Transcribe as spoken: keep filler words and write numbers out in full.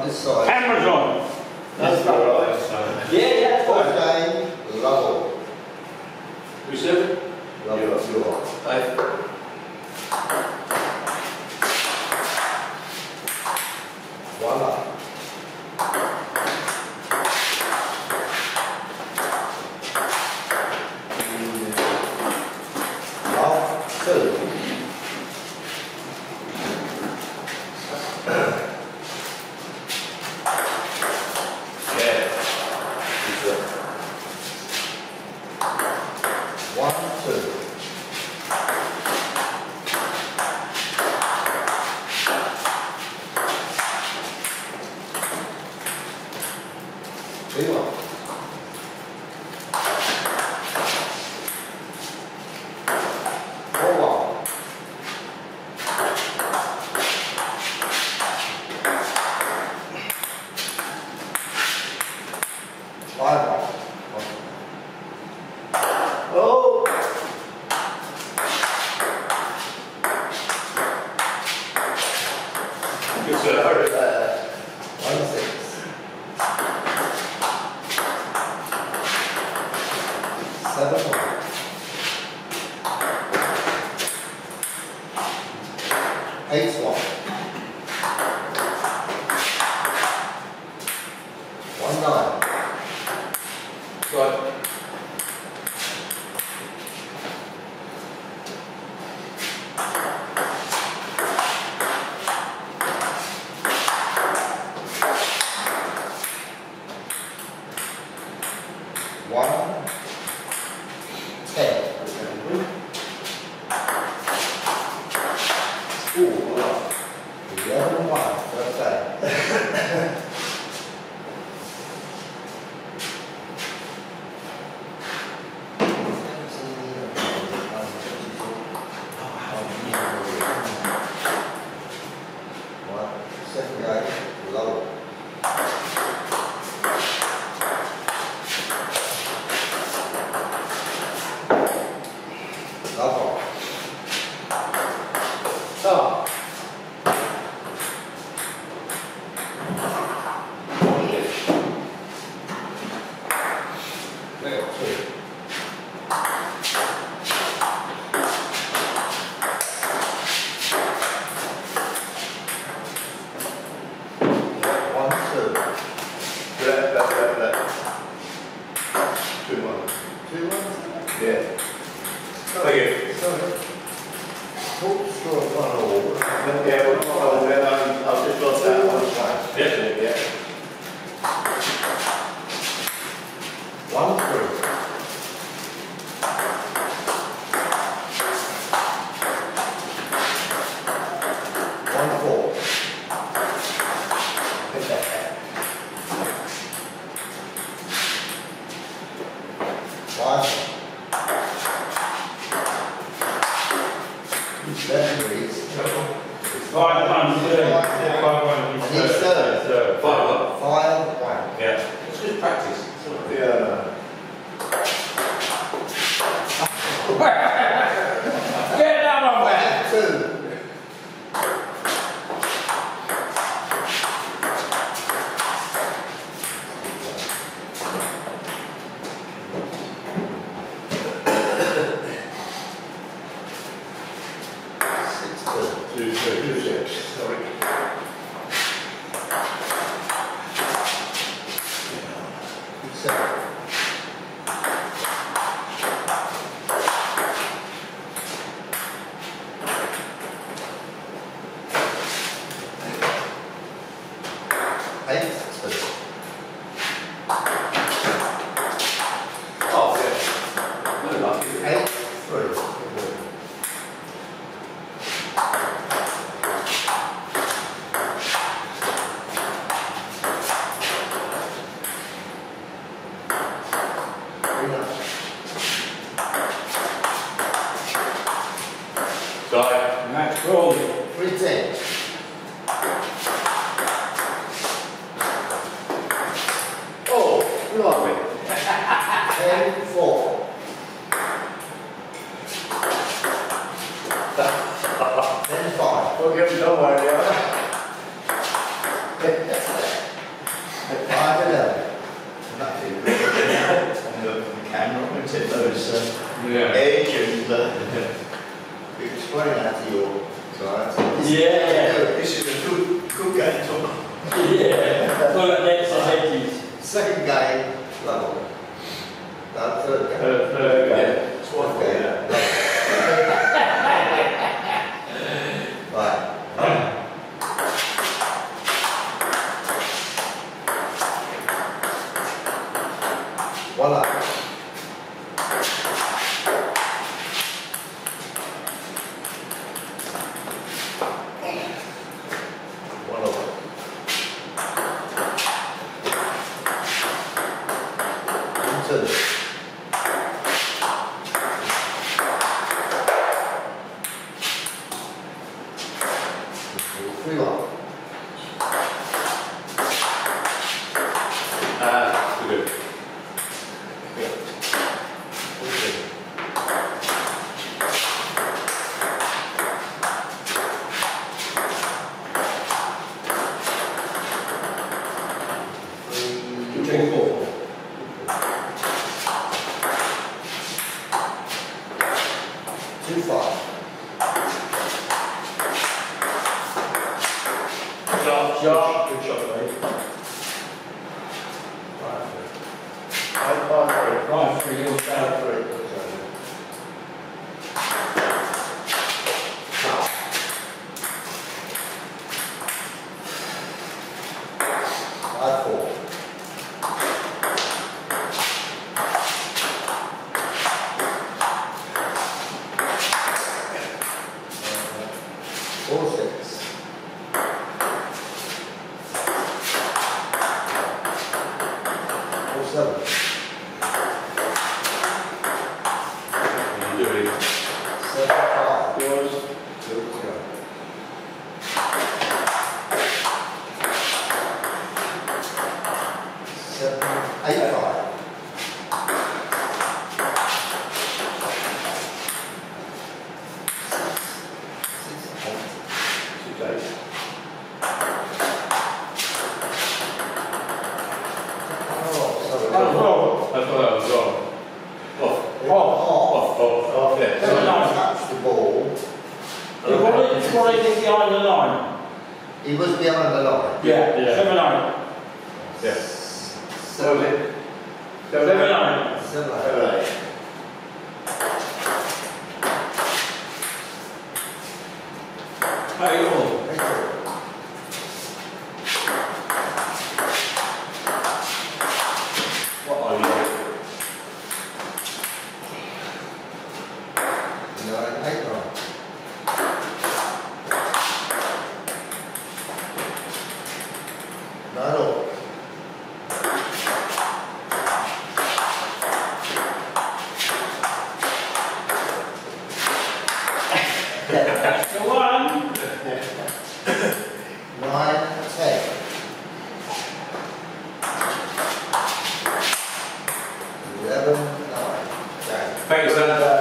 this side. Cameras on. That's all right. So. Yeah, yeah, that's fine. Fourteen, level. We said Level, you are. Dave. Voila. Love two. Yeah. One, two. Three, one. Four, one. Five, one. Oh. Good sir. Uh, one, six. Seven, one. Eight, one. One, nine. Right. One, ten. Ooh, wow. Eleven, one. First day. One, second day, lower. Level. Oh. Level two. One, two. Black, black, black, black. Two one. Two ones? Yeah. Thank you. Sorry. Full straw one all. Yeah, well, oh, then I, I've just lost that one. Yeah. Yeah. One, three. One, four. Five. Seven degrees. Five one two. Yeah, five one And two. he's third. Third. Five what? Five, one. Yeah. It's just practice. Yeah. Get down on that. Two. Six, two. Two, two, two, six. Sorry. Seven. Eight, two. Oh yeah. Really like it. Eight, three. Three, nine. Sorry. Max Crawley. Three, ten. Oh, blimey. Ten, four. Ten, five. Okay, don't worry. Yeah. limited those uh, Yeah. age and uh, explain that to your clients. This- Yeah. This is a good, good game, Tom. Yeah. Full of nets and edges. Second game, level. Now third game. Third, third game. It's one Okay, game. level. Right. One up. One over. Two. Three one. Ah, good. Three. Take four. Two five. Sharp, sharp. Good shot, mate. Five. Five, five, three. Right, three, all down. Five, three. Five, four. Four, six. Four, seven. You do it. Seven, five. Yours. Two to go. Seven, eight, five. Six, eight. Six, eight. Oh, sorry. Oh, that's what I was on. Off. Off. Off, off. Off, yeah. Don't touch the ball. You want it, you want it behind the line? He was behind the line. Yeah, yeah. Seven, eight. Yeah. Seven, Seven, eight. seven, eight. Seven, eight. Eight, all. Eight, three. What are you? Nine, eight, nine. Nine, all. That's the one. Nine, ten. Eleven, nine. Okay. Thanks, sir.